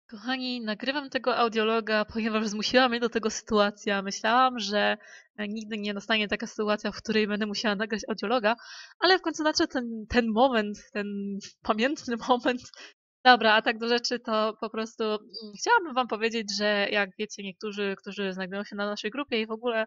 Kochani, nagrywam tego audiologa, ponieważ zmusiła mnie do tego sytuacja. Myślałam, że nigdy nie nastanie taka sytuacja, w której będę musiała nagrać audiologa, ale w końcu nadszedł ten moment, ten pamiętny moment. Dobra, a tak do rzeczy to po prostu chciałabym wam powiedzieć, że jak wiecie, niektórzy, którzy znajdują się na naszej grupie i w ogóle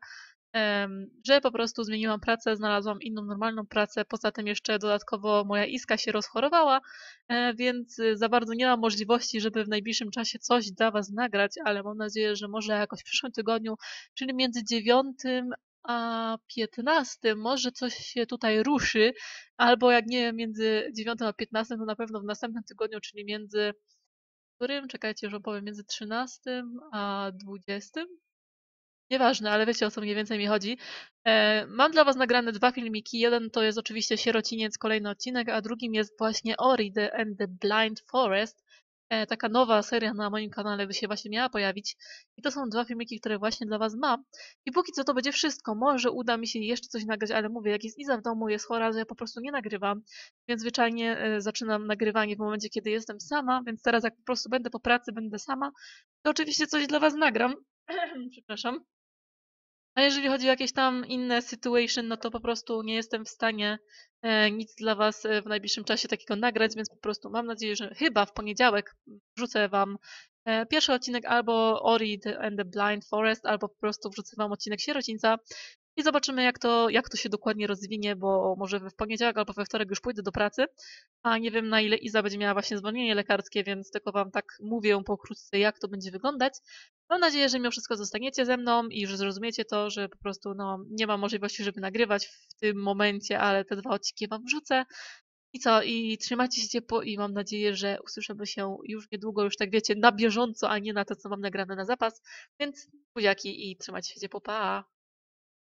że po prostu zmieniłam pracę, znalazłam inną normalną pracę. Poza tym jeszcze dodatkowo moja Iska się rozchorowała, więc za bardzo nie mam możliwości, żeby w najbliższym czasie coś dla was nagrać, ale mam nadzieję, że może jakoś w przyszłym tygodniu, czyli między 9 a 15 może coś się tutaj ruszy, albo jak nie między 9 a 15, to na pewno w następnym tygodniu, czyli między którym? Czekajcie, że opowiem, między 13 a 20. Nieważne, ale wiecie, o co mniej więcej mi chodzi. Mam dla was nagrane 2 filmiki. Jeden to jest oczywiście Sierociniec, kolejny odcinek, a drugim jest właśnie Ori and the Blind Forest. Taka nowa seria na moim kanale by się właśnie miała pojawić. I to są 2 filmiki, które właśnie dla was mam. I póki co to będzie wszystko. Może uda mi się jeszcze coś nagrać, ale mówię, jak jest Iza w domu, jest chora, że ja po prostu nie nagrywam. Więc zwyczajnie zaczynam nagrywanie w momencie, kiedy jestem sama. Więc teraz jak po prostu będę po pracy, będę sama, to oczywiście coś dla was nagram. Przepraszam. A jeżeli chodzi o jakieś tam inne situation, no to po prostu nie jestem w stanie nic dla was w najbliższym czasie takiego nagrać, więc po prostu mam nadzieję, że chyba w poniedziałek wrzucę wam pierwszy odcinek albo Ori and the Blind Forest, albo po prostu wrzucę wam odcinek Sierocińca i zobaczymy jak to się dokładnie rozwinie, bo może w poniedziałek albo we wtorek już pójdę do pracy, a nie wiem na ile Iza będzie miała właśnie zwolnienie lekarskie, więc tylko wam tak mówię pokrótce jak to będzie wyglądać. Mam nadzieję, że mimo wszystko zostaniecie ze mną i że zrozumiecie to, że po prostu no, nie mam możliwości, żeby nagrywać w tym momencie, ale te 2 odcinki wam wrzucę. I co? I trzymajcie się ciepło i mam nadzieję, że usłyszymy się już niedługo, już tak wiecie, na bieżąco, a nie na to, co mam nagrane na zapas. Więc buziaki i trzymajcie się ciepło, pa!